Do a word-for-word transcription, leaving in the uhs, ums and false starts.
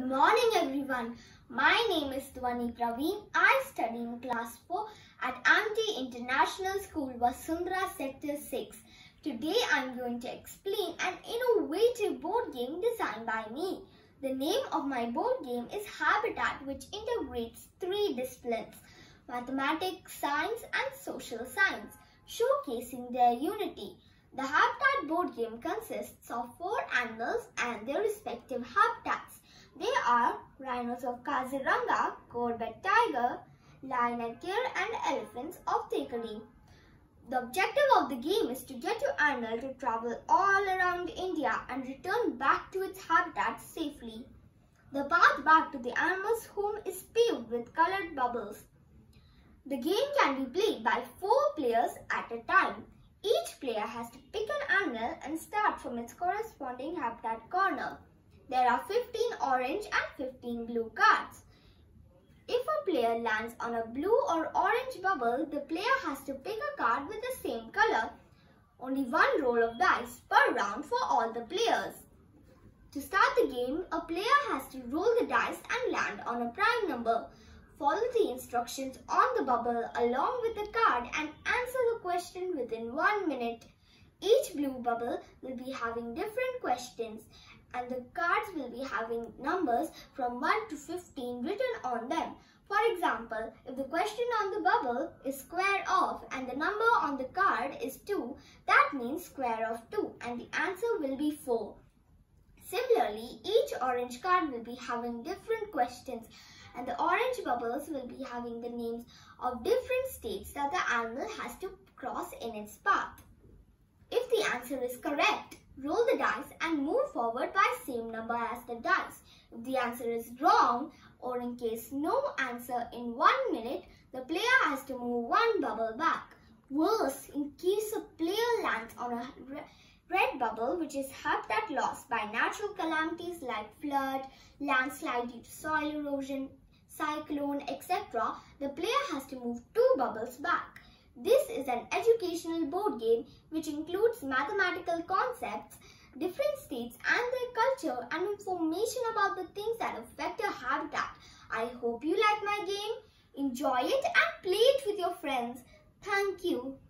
Good morning everyone. My name is Dhwani Praveen. I study in class four at Amity International School, Vasundhara Sector six. Today I am going to explain an innovative board game designed by me. The name of my board game is Habitat, which integrates three disciplines: mathematics, science and social science, showcasing their unity. The Habitat board game consists of four animals and their respective habitats. They are rhinos of Kaziranga, corbett tiger, lion-tail and elephants of Thekari. The objective of the game is to get your animal to travel all around India and return back to its habitat safely. The path back to the animal's home is paved with colored bubbles. The game can be played by four players at a time. Each player has to pick an animal and start from its corresponding habitat corner. There are fifteen orange and fifteen blue cards. If a player lands on a blue or orange bubble, the player has to pick a card with the same color. Only one roll of dice per round for all the players. To start the game, a player has to roll the dice and land on a prime number. Follow the instructions on the bubble along with the card and answer the question within one minute. Each blue bubble will be having different questions, and the cards will be having numbers from one to fifteen written on them. For example, if the question on the bubble is square of and the number on the card is two, that means square of two and the answer will be four. Similarly, each orange card will be having different questions, and the orange bubbles will be having the names of different states that the animal has to cross in its path. If the answer is correct, roll the dice and move forward by same number as the dice. If the answer is wrong, or in case no answer in one minute, the player has to move one bubble back. Worse, in case a player lands on a red bubble, which is habitat loss by natural calamities like flood, landslide due to soil erosion, cyclone, et cetera, the player has to move two bubbles back. This is an educational board game which includes mathematical concepts, different states and their culture, and information about the things that affect your habitat. I hope you like my game. Enjoy it and play it with your friends. Thank you.